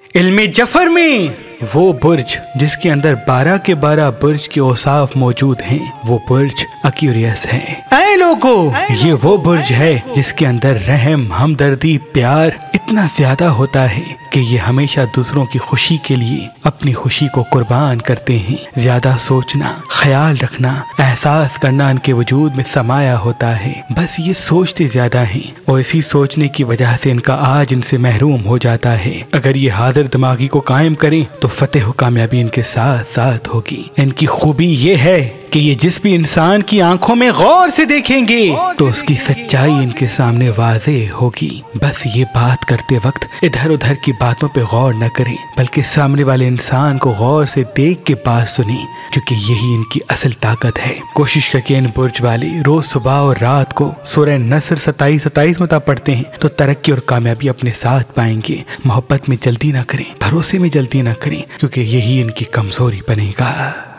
علم جفر میں وہ برج جس کے اندر 12 کے 12 برج کے اوصاف موجود ہیں، وہ برج ایکویریس ہے۔ اے لوگو، یہ وہ برج ہے جس کے اندر رحم، ہمدردی، پیار اتنا زیادہ ہوتا ہے کہ یہ ہمیشہ دوسروں کی خوشی کے لیے اپنی خوشی کو قربان کرتے ہیں۔ زیادہ سوچنا، خیال رکھنا، احساس کرنا ان کے وجود میں سمایا ہوتا ہے، بس یہ سوچتے زیادہ ہیں اور اسی سوچنے کی وجہ سے ان کا آج ان سے محروم ہو جاتا ہے۔ اگر یہ حاضر دماغی کو قائم کریں تو فتح و کامیابی ان کے ساتھ ساتھ ہوگی۔ ان کی خوبی یہ ہے کہ یہ جس بھی انسان کی آنکھوں میں غور سے دیکھیں گے تو اس کی سچائی ان کے سامنے واضح ہوگی۔ بس یہ بات کرتے وقت ادھر ادھر کی باتوں پہ غور نہ کریں، بلکہ سامنے والے انسان کو غور سے دیکھ کے بات سنیں، کیونکہ یہی ان کی اصل طاقت ہے۔ کوشش کر کے ان برج والے روز صبح اور رات کو سورہ نصر 27 مرتبہ پڑھتے ہیں تو ترقی اور کامیابی اپنے ساتھ پائیں گے۔ محبت میں جلدی نہ کریں، بھروسے میں جلدی نہ کریں، کیونکہ یہی ان کی کمزوری بنے گا۔